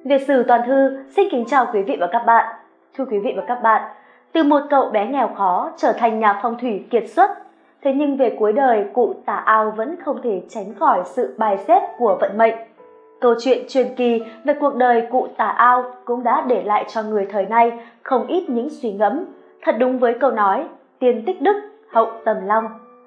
Việt Sử Toàn Thư xin kính chào quý vị và các bạn. Thưa quý vị và các bạn, từ một cậu bé nghèo khó trở thành nhà phong thủy kiệt xuất, thế nhưng về cuối đời cụ Tà Ao vẫn không thể tránh khỏi sự bài xếp của vận mệnh. Câu chuyện truyền kỳ về cuộc đời cụ Tà Ao cũng đã để lại cho người thời nay không ít những suy ngẫm, thật đúng với câu nói tiên tích đức, hậu tầm long.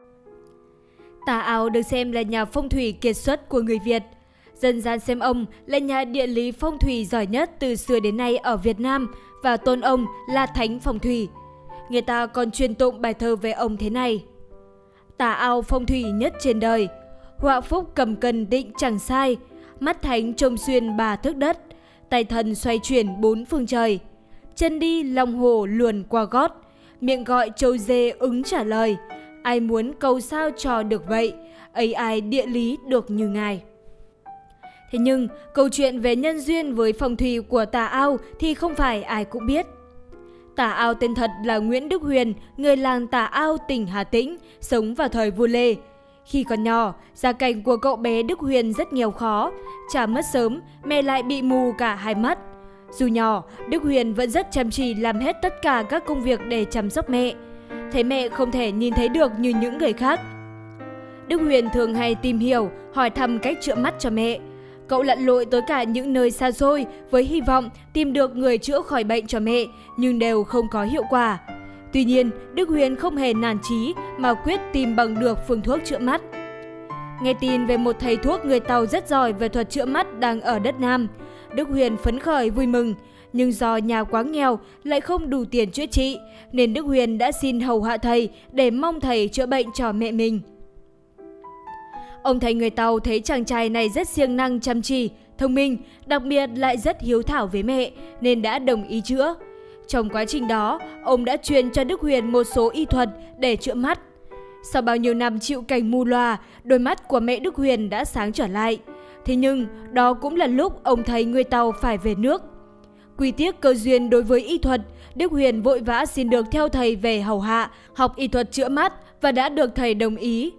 Tà Ao được xem là nhà phong thủy kiệt xuất của người Việt. Dân gian xem ông là nhà địa lý phong thủy giỏi nhất từ xưa đến nay ở Việt Nam và tôn ông là thánh phong thủy. Người ta còn truyền tụng bài thơ về ông thế này: Tà Ao phong thủy nhất trên đời, họa phúc cầm cân định chẳng sai, mắt thánh trông xuyên 3 thước đất, tay thần xoay chuyển 4 phương trời. Chân đi long hồ luồn qua gót, miệng gọi trâu dê ứng trả lời. Ai muốn cầu sao cho được vậy, ấy ai địa lý được như ngài. Thế nhưng, câu chuyện về nhân duyên với phong thủy của Tà Ao thì không phải ai cũng biết. Tà Ao tên thật là Nguyễn Đức Huyền, người làng Tà Ao, tỉnh Hà Tĩnh, sống vào thời vua Lê. Khi còn nhỏ, gia cảnh của cậu bé Đức Huyền rất nghèo khó, cha mất sớm, mẹ lại bị mù cả hai mắt. Dù nhỏ, Đức Huyền vẫn rất chăm chỉ làm hết tất cả các công việc để chăm sóc mẹ. Thấy mẹ không thể nhìn thấy được như những người khác, Đức Huyền thường hay tìm hiểu, hỏi thăm cách chữa mắt cho mẹ. Cậu lặn lội tới cả những nơi xa xôi với hy vọng tìm được người chữa khỏi bệnh cho mẹ, nhưng đều không có hiệu quả. Tuy nhiên, Đức Huyền không hề nản chí mà quyết tìm bằng được phương thuốc chữa mắt. Nghe tin về một thầy thuốc người Tàu rất giỏi về thuật chữa mắt đang ở đất Nam, Đức Huyền phấn khởi vui mừng. Nhưng do nhà quá nghèo lại không đủ tiền chữa trị, nên Đức Huyền đã xin hầu hạ thầy để mong thầy chữa bệnh cho mẹ mình. Ông thầy người Tàu thấy chàng trai này rất siêng năng chăm chỉ, thông minh, đặc biệt lại rất hiếu thảo với mẹ, nên đã đồng ý chữa. Trong quá trình đó, ông đã truyền cho Đức Huyền một số y thuật để chữa mắt. Sau bao nhiêu năm chịu cảnh mù lòa, đôi mắt của mẹ Đức Huyền đã sáng trở lại. Thế nhưng, đó cũng là lúc ông thầy người Tàu phải về nước. Quy tiếc cơ duyên đối với y thuật, Đức Huyền vội vã xin được theo thầy về hầu hạ, học y thuật chữa mắt và đã được thầy đồng ý.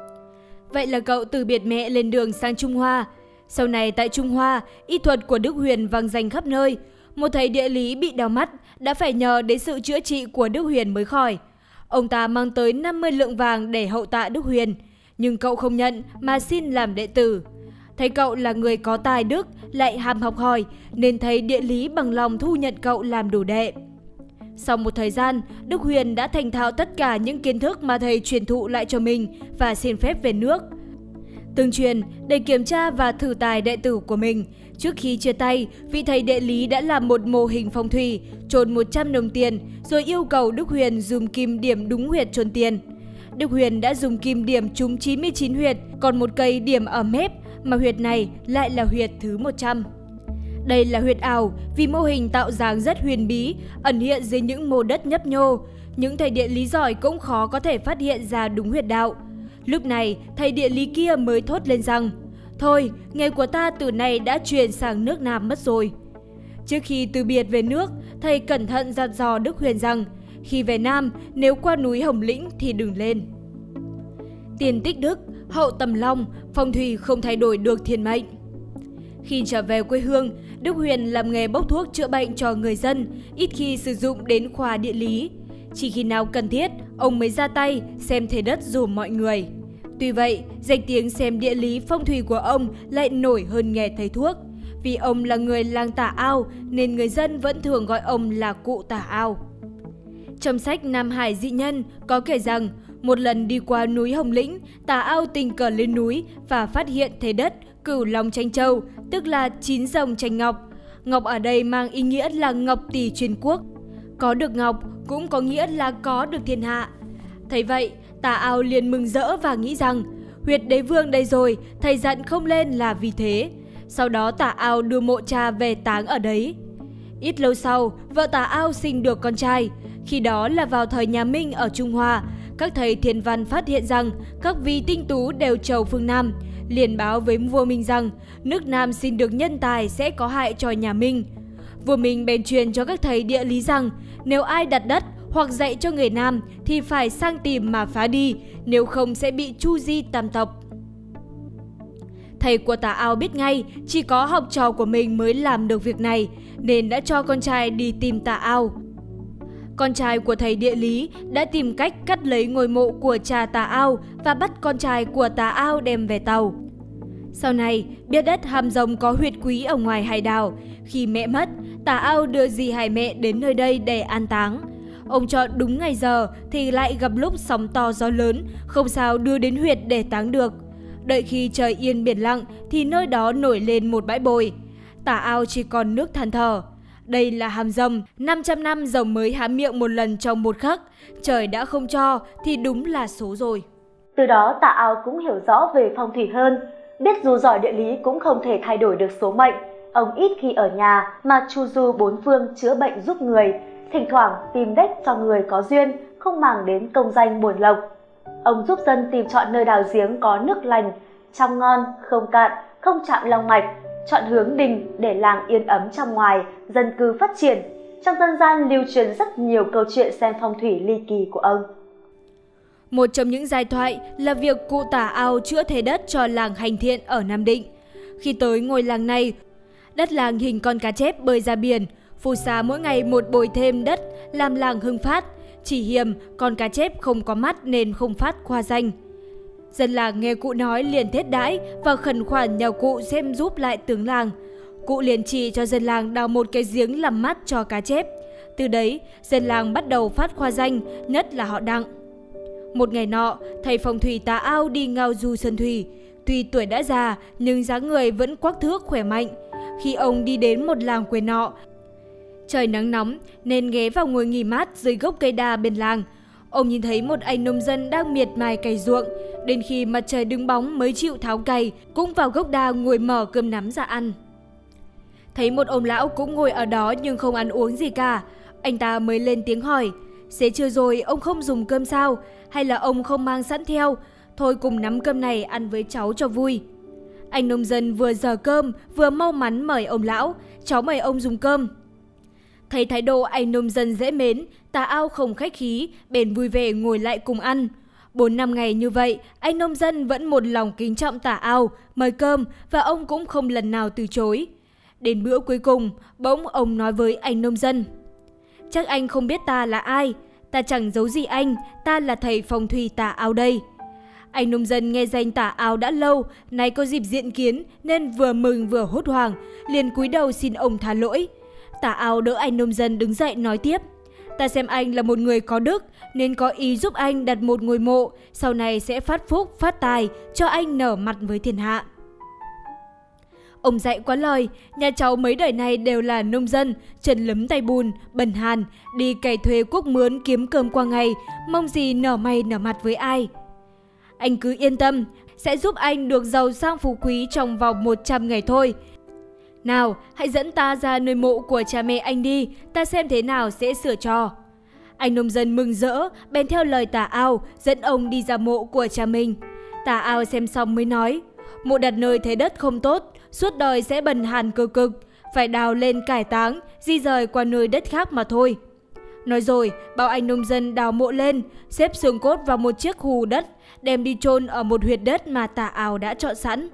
Vậy là cậu từ biệt mẹ lên đường sang Trung Hoa. Sau này tại Trung Hoa, y thuật của Đức Huyền vang danh khắp nơi. Một thầy địa lý bị đau mắt đã phải nhờ đến sự chữa trị của Đức Huyền mới khỏi. Ông ta mang tới 50 lượng vàng để hậu tạ Đức Huyền, nhưng cậu không nhận mà xin làm đệ tử. Thấy cậu là người có tài đức, lại ham học hỏi, nên thầy địa lý bằng lòng thu nhận cậu làm đồ đệ. Sau một thời gian, Đức Huyền đã thành thạo tất cả những kiến thức mà thầy truyền thụ lại cho mình và xin phép về nước. Tương truyền, để kiểm tra và thử tài đệ tử của mình, trước khi chia tay, vị thầy địa lý đã làm một mô hình phong thủy, chôn 100 đồng tiền, rồi yêu cầu Đức Huyền dùng kim điểm đúng huyệt chôn tiền. Đức Huyền đã dùng kim điểm trúng 99 huyệt, còn một cây điểm ở mép, mà huyệt này lại là huyệt thứ 100. Đây là huyệt ảo vì mô hình tạo dáng rất huyền bí, ẩn hiện dưới những mô đất nhấp nhô. Những thầy địa lý giỏi cũng khó có thể phát hiện ra đúng huyệt đạo. Lúc này, thầy địa lý kia mới thốt lên rằng: thôi, nghề của ta từ nay đã chuyển sang nước Nam mất rồi. Trước khi từ biệt về nước, thầy cẩn thận dặn dò Đức Huyền rằng khi về Nam, nếu qua núi Hồng Lĩnh thì đừng lên. Tiền tích đức, hậu tầm long, phong thủy không thay đổi được thiên mệnh. Khi trở về quê hương, Đức Huyền làm nghề bốc thuốc chữa bệnh cho người dân, ít khi sử dụng đến khoa địa lý. Chỉ khi nào cần thiết, ông mới ra tay xem thế đất dùm mọi người. Tuy vậy, danh tiếng xem địa lý phong thủy của ông lại nổi hơn nghề thầy thuốc. Vì ông là người làng Tà Ao nên người dân vẫn thường gọi ông là cụ Tà Ao. Trong sách Nam Hải Dị Nhân có kể rằng, một lần đi qua núi Hồng Lĩnh, Tà Ao tình cờ lên núi và phát hiện thế đất Cửu Long tranh châu, tức là 9 rồng tranh ngọc. Ngọc ở đây mang ý nghĩa là ngọc tỷ truyền quốc. Có được ngọc cũng có nghĩa là có được thiên hạ. Thấy vậy, Tà Ao liền mừng rỡ và nghĩ rằng huyệt đế vương đây rồi, thầy dặn không lên là vì thế. Sau đó Tà Ao đưa mộ cha về táng ở đấy. Ít lâu sau, vợ Tà Ao sinh được con trai. Khi đó là vào thời nhà Minh ở Trung Hoa, các thầy thiên văn phát hiện rằng các vị tinh tú đều trầu phương Nam, liền báo với vua Minh rằng nước Nam sinh được nhân tài sẽ có hại cho nhà Minh. Vua Minh bèn truyền cho các thầy địa lý rằng nếu ai đặt đất hoặc dạy cho người Nam thì phải sang tìm mà phá đi, nếu không sẽ bị chu di tam tộc. Thầy của Tà Ao biết ngay chỉ có học trò của mình mới làm được việc này, nên đã cho con trai đi tìm Tà Ao. Con trai của thầy địa lý đã tìm cách cắt lấy ngôi mộ của cha Tà Ao và bắt con trai của Tà Ao đem về tàu. Sau này, biết đất Hàm Rồng có huyệt quý ở ngoài hải đảo. Khi mẹ mất, Tà Ao đưa dì Hải mẹ đến nơi đây để an táng. Ông chọn đúng ngày giờ thì lại gặp lúc sóng to gió lớn, không sao đưa đến huyệt để táng được. Đợi khi trời yên biển lặng thì nơi đó nổi lên một bãi bồi. Tà Ao chỉ còn nước than thở. Đây là hàm rồng, 500 năm rồng mới há miệng một lần trong một khắc. Trời đã không cho thì đúng là số rồi. Từ đó Tà Ao cũng hiểu rõ về phong thủy hơn, biết dù giỏi địa lý cũng không thể thay đổi được số mệnh. Ông ít khi ở nhà mà chu du bốn phương chữa bệnh giúp người, thỉnh thoảng tìm đếch cho người có duyên, không màng đến công danh buồn lộc. Ông giúp dân tìm chọn nơi đào giếng có nước lành, trong ngon, không cạn, không chạm long mạch, chọn hướng đình để làng yên ấm trong ngoài, dân cư phát triển. Trong dân gian lưu truyền rất nhiều câu chuyện xem phong thủy ly kỳ của ông. Một trong những giai thoại là việc cụ Tà Ao chữa thế đất cho làng Hành Thiện ở Nam Định. Khi tới ngôi làng này, đất làng hình con cá chép bơi ra biển, phù sa mỗi ngày một bồi thêm đất làm làng hưng phát. Chỉ hiềm con cá chép không có mắt nên không phát khoa danh. Dân làng nghe cụ nói liền thiết đãi và khẩn khoản nhờ cụ xem giúp lại tướng làng. Cụ liền chỉ cho dân làng đào một cái giếng làm mát cho cá chép. Từ đấy, dân làng bắt đầu phát khoa danh, nhất là họ Đặng. Một ngày nọ, thầy phong thủy Tà Ao đi ngao du sơn thủy. Tuy tuổi đã già nhưng dáng người vẫn quắc thước khỏe mạnh. Khi ông đi đến một làng quê nọ, trời nắng nóng nên ghé vào ngồi nghỉ mát dưới gốc cây đa bên làng. Ông nhìn thấy một anh nông dân đang miệt mài cày ruộng. Đến khi mặt trời đứng bóng mới chịu tháo cày, cũng vào gốc đa ngồi mở cơm nắm ra ăn. Thấy một ông lão cũng ngồi ở đó nhưng không ăn uống gì cả. Anh ta mới lên tiếng hỏi: "Xế trưa rồi ông không dùng cơm sao? Hay là ông không mang sẵn theo? Thôi cùng nắm cơm này ăn với cháu cho vui." Anh nông dân vừa dở cơm vừa mau mắn mời ông lão: "Cháu mời ông dùng cơm." Thấy thái độ anh nông dân dễ mến, Tà Ao không khách khí, bèn vui vẻ ngồi lại cùng ăn. 4-5 ngày như vậy, anh nông dân vẫn một lòng kính trọng Tà Ao, mời cơm và ông cũng không lần nào từ chối. Đến bữa cuối cùng, bỗng ông nói với anh nông dân: "Chắc anh không biết ta là ai, ta chẳng giấu gì anh, ta là thầy phong thủy Tà Ao đây." Anh nông dân nghe danh Tà Ao đã lâu, nay có dịp diện kiến nên vừa mừng vừa hốt hoảng, liền cúi đầu xin ông tha lỗi. Tà Ao đỡ anh nông dân đứng dậy nói tiếp: "Ta xem anh là một người có đức nên có ý giúp anh đặt một ngôi mộ, sau này sẽ phát phúc, phát tài, cho anh nở mặt với thiên hạ." Ông dạy quá lời, nhà cháu mấy đời này đều là nông dân, chân lấm tay bùn, bần hàn, đi cày thuê cuốc mướn kiếm cơm qua ngày, mong gì nở mày nở mặt với ai. Anh cứ yên tâm, sẽ giúp anh được giàu sang phú quý trong vòng 100 ngày thôi. Nào, hãy dẫn ta ra nơi mộ của cha mẹ anh đi, ta xem thế nào sẽ sửa cho. Anh nông dân mừng rỡ, bèn theo lời Tà Ao, dẫn ông đi ra mộ của cha mình. Tà Ao xem xong mới nói: "Mộ đặt nơi thế đất không tốt, suốt đời sẽ bần hàn cơ cực, phải đào lên cải táng, di rời qua nơi đất khác mà thôi." Nói rồi, bảo anh nông dân đào mộ lên, xếp xương cốt vào một chiếc hù đất, đem đi chôn ở một huyệt đất mà Tà Ao đã chọn sẵn.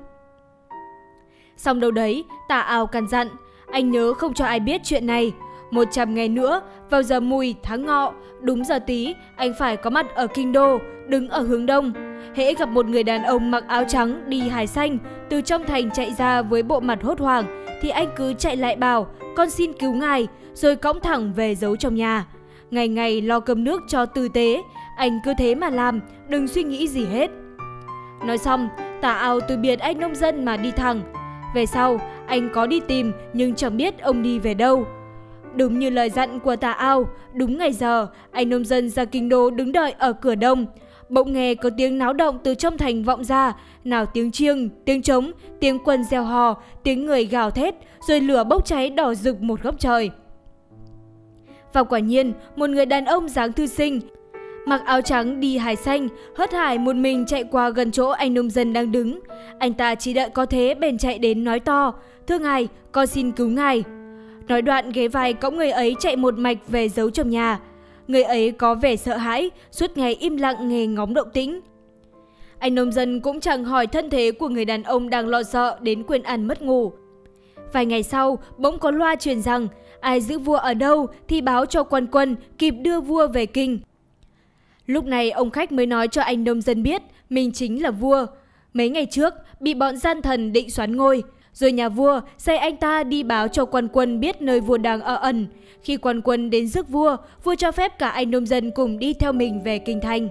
Xong đâu đấy, Tà Ao căn dặn: "Anh nhớ không cho ai biết chuyện này. 100 ngày nữa, vào giờ mùi tháng Ngọ, đúng giờ Tý, anh phải có mặt ở kinh đô, đứng ở hướng đông. Hễ gặp một người đàn ông mặc áo trắng đi hài xanh từ trong thành chạy ra với bộ mặt hốt hoảng, thì anh cứ chạy lại bảo: 'Con xin cứu ngài,' rồi cõng thẳng về giấu trong nhà. Ngày ngày lo cơm nước cho tử tế, anh cứ thế mà làm, đừng suy nghĩ gì hết." Nói xong, Tà Ao từ biệt anh nông dân mà đi thẳng. Về sau, anh có đi tìm nhưng chẳng biết ông đi về đâu. Đúng như lời dặn của Tà Ao, đúng ngày giờ, anh nông dân ra kinh đô đứng đợi ở cửa đông. Bỗng nghe có tiếng náo động từ trong thành vọng ra, nào tiếng chiêng, tiếng trống, tiếng quân reo hò, tiếng người gào thét, rồi lửa bốc cháy đỏ rực một góc trời. Và quả nhiên, một người đàn ông dáng thư sinh, mặc áo trắng đi hài xanh, hớt hải một mình chạy qua gần chỗ anh nông dân đang đứng. Anh ta chỉ đợi có thế bèn chạy đến nói to: "Thưa ngài, con xin cứu ngài." Nói đoạn ghé vai cõng người ấy chạy một mạch về giấu trong nhà. Người ấy có vẻ sợ hãi, suốt ngày im lặng nghe ngóng động tĩnh. Anh nông dân cũng chẳng hỏi thân thế của người đàn ông đang lo sợ đến quên ăn mất ngủ. Vài ngày sau, bỗng có loa truyền rằng ai giữ vua ở đâu thì báo cho quan quân kịp đưa vua về kinh. Lúc này ông khách mới nói cho anh nông dân biết mình chính là vua. Mấy ngày trước bị bọn gian thần định soán ngôi, rồi nhà vua sai anh ta đi báo cho quan quân biết nơi vua đang ở ẩn. Khi quan quân đến rước vua, vua cho phép cả anh nông dân cùng đi theo mình về kinh thành.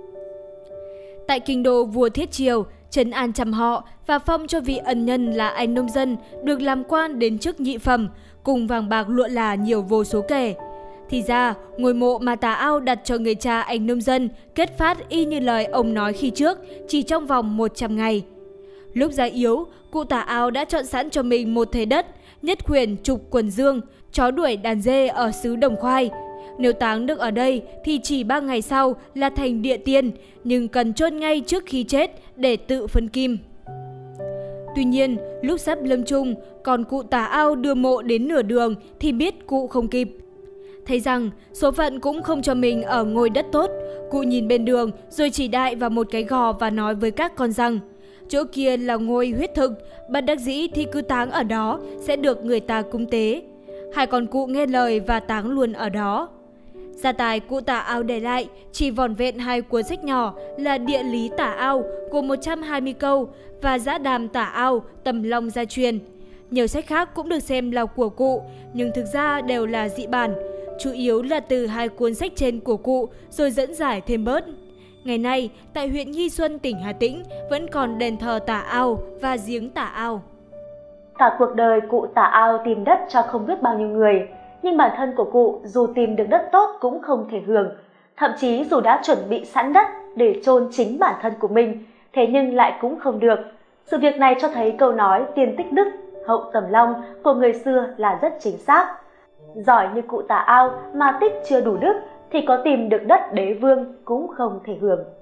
Tại kinh đô, vua thiết triều, trấn an trăm họ và phong cho vị ân nhân là anh nông dân được làm quan đến chức nhị phẩm, cùng vàng bạc lụa là nhiều vô số kể. Thì ra, ngôi mộ mà Tà Ao đặt cho người cha anh nông dân kết phát y như lời ông nói khi trước, chỉ trong vòng 100 ngày. Lúc già yếu, cụ Tà Ao đã chọn sẵn cho mình một thế đất, nhất quyền trục quần dương, chó đuổi đàn dê ở xứ Đồng Khoai. Nếu táng được ở đây thì chỉ 3 ngày sau là thành địa tiên, nhưng cần chôn ngay trước khi chết để tự phân kim. Tuy nhiên, lúc sắp lâm chung, còn cụ Tà Ao đưa mộ đến nửa đường thì biết cụ không kịp. Thấy rằng số phận cũng không cho mình ở ngôi đất tốt, cụ nhìn bên đường rồi chỉ đại vào một cái gò và nói với các con rằng chỗ kia là ngôi huyết thực, bất đắc dĩ thì cứ táng ở đó sẽ được người ta cúng tế. Hai con cụ nghe lời và táng luôn ở đó. Gia tài cụ Tà Ao để lại chỉ vỏn vẹn 2 cuốn sách nhỏ là Địa lý Tà Ao gồm 120 câu và Dã đàm Tà Ao Tầm Long gia truyền. Nhiều sách khác cũng được xem là của cụ, nhưng thực ra đều là dị bản, chủ yếu là từ 2 cuốn sách trên của cụ rồi dẫn giải thêm bớt. Ngày nay, tại huyện Nghi Xuân, tỉnh Hà Tĩnh vẫn còn đền thờ Tà Ao và giếng Tà Ao. Cả cuộc đời cụ Tà Ao tìm đất cho không biết bao nhiêu người, nhưng bản thân của cụ dù tìm được đất tốt cũng không thể hưởng. Thậm chí dù đã chuẩn bị sẵn đất để chôn chính bản thân của mình, thế nhưng lại cũng không được. Sự việc này cho thấy câu nói tiên tích đức, hậu tầm long của người xưa là rất chính xác. Giỏi như cụ Tà Ao mà tích chưa đủ đức thì có tìm được đất đế vương cũng không thể hưởng.